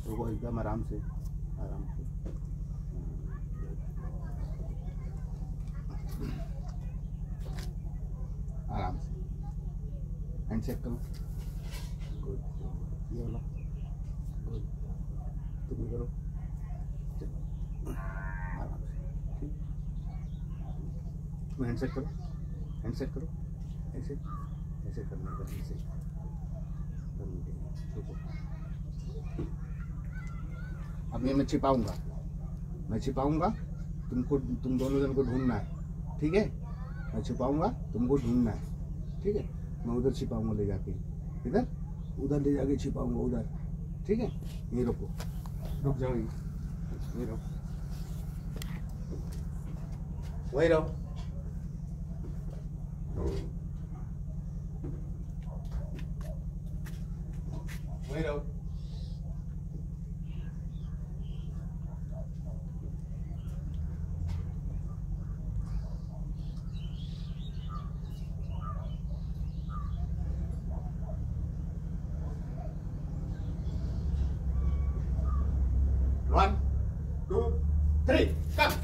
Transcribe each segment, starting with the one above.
रुको एकदम आराम से, आराम से। आराम से हैंड चेक करो। गुड, ये वाला गुड, तुम भी करो आराम से। ठीक, तुम हैंड चेक करो, हैंड चेक करो, ऐसे ऐसे करने का, ऐसे करने के। रुको, अब मैं छिपाऊंगा, मैं छिपाऊंगा, तुम दोनों जन को ढूंढना है, ठीक है? मैं छिपाऊंगा, तुमको ढूंढना है, ठीक है? मैं उधर छिपाऊंगा ले जाके, इधर उधर ले जाके छिपाऊंगा उधर, ठीक है? ये रुको, रुक जाओ, ये रहो, वही रहो, वही रहो। One, two, three, come.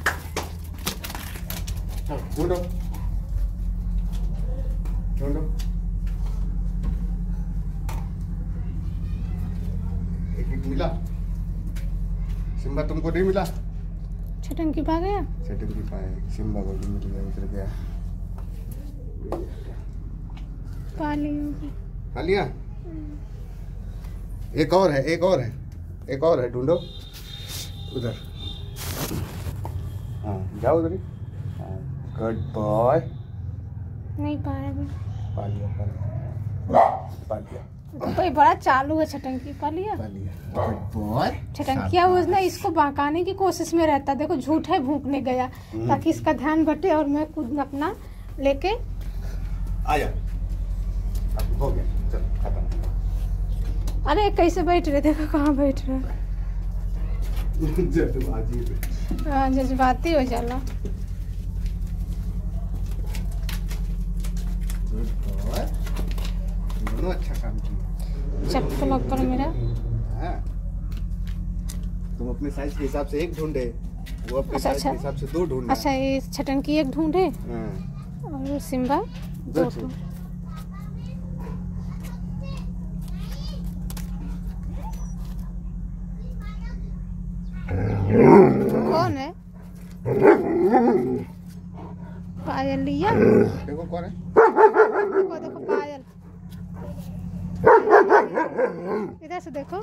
ढूंढो, ढूंढो। एक एक मिला। सिम्बा तुमको नहीं मिला? छटंकी पा गया? छटंकी पाए, सिम्बा को भी मिल गया, उतर गया। पा ली होगी। पा लिया? एक और है, एक और है, एक और है, ढूंढो उधर। हाँ जाओ उधर ही। Good boy. नहीं पाया भी। पा लिया, पा लिया, पा लिया। भाई बड़ा चालू है छटंकी। पा लिया, पा लिया। Good boy. छटंकिया उसने इसको बहकाने की कोशिश में रहता। देखो झूठे भूखने गया ताकि इसका ध्यान बटे और मैं खुद अपना लेके आ जा। हो गया, चलो खत्म। अरे कैसे बैठ रहे? देखो कहाँ बैठ रहे। हाँ जज्बाती हो जाला। दोनों अच्छा काम किया। चप्पल ऊपर मेरा। हाँ। तुम अपने साइज के हिसाब से एक ढूंढे, वो अपने साइज के हिसाब से दो ढूंढे। अच्छा ये छटंकी एक ढूंढे और सिम्बा दो ढूंढे। कौन है? पायल लिया? देखो कौन है? देखो देखो पायल, इधर से देखो।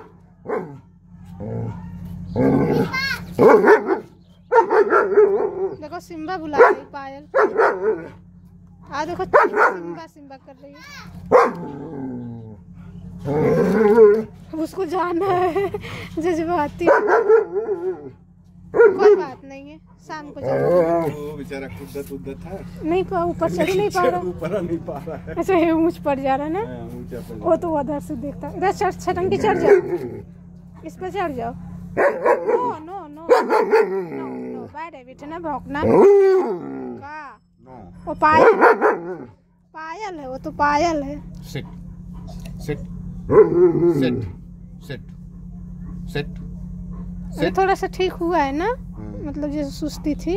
देखो सिम्बा बुला रही पायल। आ देखो सिम्बा सिम्बा कर रही है। उसको जाना है जज्बाती। कोई बात नहीं है, शाम को जाना। वो बेचारा कूदा था, नहीं ऊपर चढ़ नहीं पा रहा। ऊपर नहीं पा रहा है। अच्छा ये ऊंच पड़ जा रहा है ना। वो तो उधर से देखता। इधर छटंकी चढ़ जाओ, इस पर चढ़ जाओ। नो नो नो नो, बैठे बैठे ना भौंकना। वो पायल, पायल है, वो तो पायल है। Sit sit sit sit sit. अरे थोड़ा सा ठीक हुआ है ना, मतलब जैसे सुस्ती थी।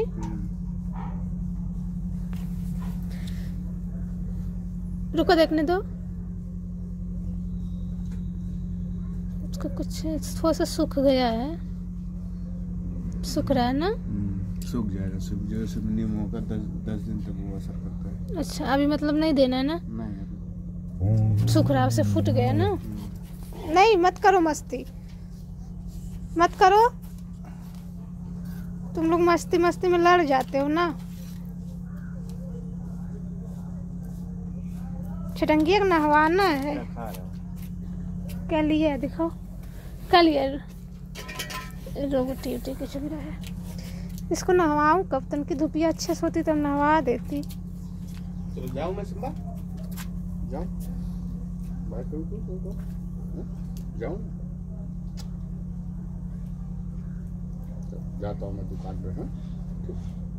रुको देखने दो उसको। कुछ थोड़ा सा सूख गया है, सूख रहा है ना। सूख जाएगा, सूख जाएगा। सिर्फ नीम होकर 10 दिन तक वो असर करता है। अच्छा अभी मतलब नहीं देना है ना? नहीं, सूख रहा है, उसे फूट गया ना। नहीं मत करो मस्ती, मत करो। तुम लोग मस्ती मस्ती में लड़ जाते हो ना। छटंकी एक नहवाना है। क्या लिया दिखाओ, क्या लिया? रोटी वोटी कुछ भी रहा है। इसको नहवाऊं कब? तन की धुपिया अच्छे से होती तब नहवा देती। चलो जाऊं मैं सिम्बा, जाऊं बाय करूं तो जाऊं। जाता हूँ मैं दुकान पे। हाँ।